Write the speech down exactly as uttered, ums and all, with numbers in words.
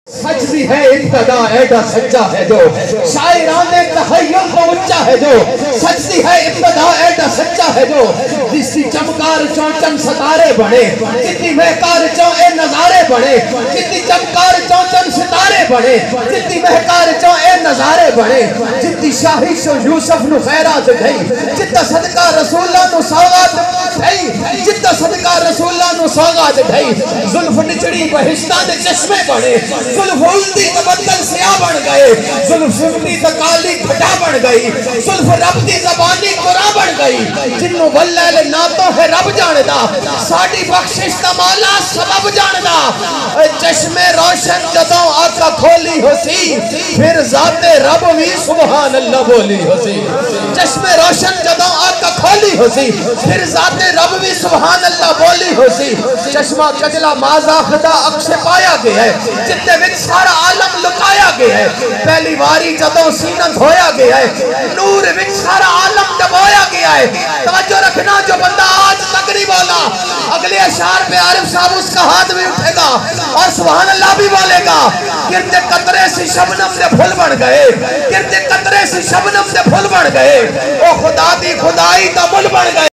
सच भी है इब्तदा ऐसा सच्चा है जो शायराने तहय्युल तो उच्चा है जो सच भी है इब्तदा ऐसा सच्चा है जो जिसकी चमकार चौचन सितारे बने कितनी महकार चौ ए नजारे बने कितनी चमकार चौचन सितारे बने जितनी महकार चौ ए नजारे बने जितनी शाही शो यूसुफ नु खैरात गई जितना सदका रसूला नु सौगात गई जितना सदका रसूला नु सौगात गई जुल्फ निचड़ी बहिश्ता दे चश्मे बने जुल्फ उल्टी तबद्दल सिया बन गए जुल्फ सुन्नी तकाली खटा बन गई जुल्फ रब दी ज़बानी कुरान बन गई जिन्नो वल्लैल नातो है रब जानदा साडी बख्शिश दा मौला सबब जानदा चश्मे रोशन जदों आका खोली होसी फिर जाते रब भी सुभान अल्लाह बोली होसी चश्मे रोशन जदों आका खोली होसी फिर जाते रब भी सुभान अल्लाह बोली होसी चश्मा कजला माजा खुदा अक्ष पाया गया है जितने विच सारा आलम लुकाया गया है पहली बारी जदों सीना धोया गया है नूर विच सारा आलम दबाया गया है तवज्जो रखना जो बंदा आज तक नहीं बोला अगले अशार पे आरिफ साहब उसका हाथ भी उठेगा और सुभान अल्लाह भी बोलेगा गिरते कतरे से शबनम से फूल बन गए गिरते कतरे से शबनम से फूल बन गए ओ खुदा दी खुदाई का मुल बन गए।